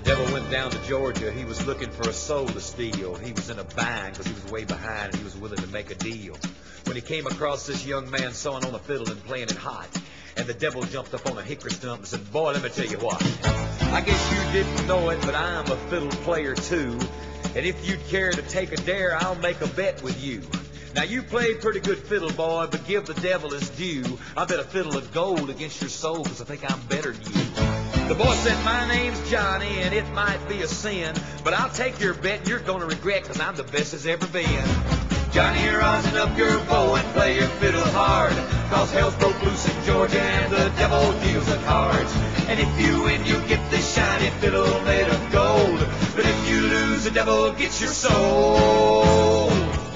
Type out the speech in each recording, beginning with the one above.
The devil went down to Georgia. He was looking for a soul to steal. He was in a bind because he was way behind and he was willing to make a deal. When he came across this young man sawing on a fiddle and playing it hot, and the devil jumped up on a hickory stump and said, "Boy, let me tell you what. I guess you didn't know it, but I'm a fiddle player too. And if you'd care to take a dare, I'll make a bet with you. Now, you play pretty good fiddle, boy, but give the devil his due. I bet a fiddle of gold against your soul, because I think I'm better than you." The boy said, "My name's Johnny, and it might be a sin, but I'll take your bet, and you're going to regret, because I'm the best as ever been." "Johnny, rosin up your bow and play your fiddle hard, cause hell's broke loose in Georgia, and the devil deals the cards. And if you win, you get this shiny fiddle made of gold, but if you lose, the devil gets your soul."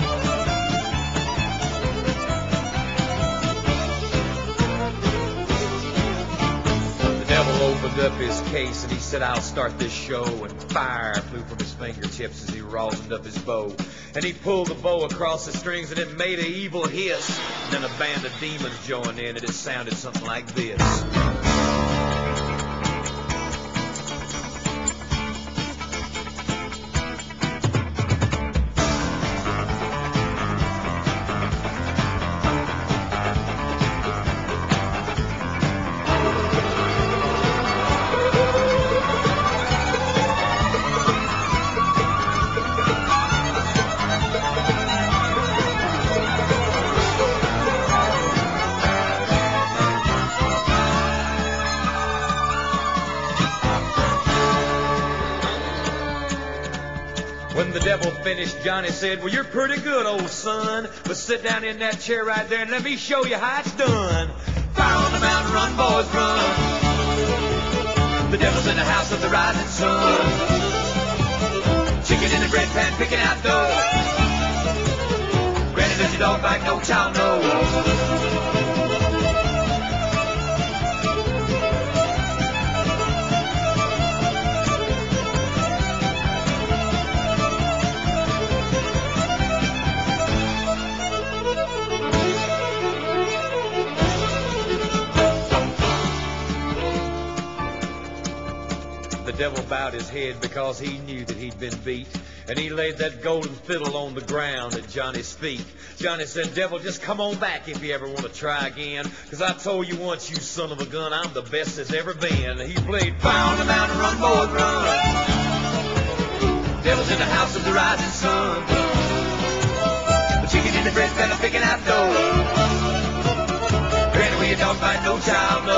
Opened up his case and he said, "I'll start this show," and fire flew from his fingertips as he rosined up his bow. And he pulled the bow across the strings and it made an evil hiss. And then a band of demons joined in and it sounded something like this. When the devil finished, Johnny said, "Well, you're pretty good, old son, but sit down in that chair right there and let me show you how it's done. Fire on the mountain, run, boys, run. The devil's in the house of the rising sun. Chicken in the bread pan, picking out dough. Granny, does your dog bite? No child knows." The devil bowed his head because he knew that he'd been beat, and he laid that golden fiddle on the ground at Johnny's feet. Johnny said, "Devil, just come on back if you ever want to try again, because I told you once, you son of a gun, I'm the best there's ever been." He played "Fire on the Mountain, Run, Boys, Run." Devil's in the house of the rising sun. The chicken in the bread pan, picking out dough. Granny, where your dog bite, no child knows.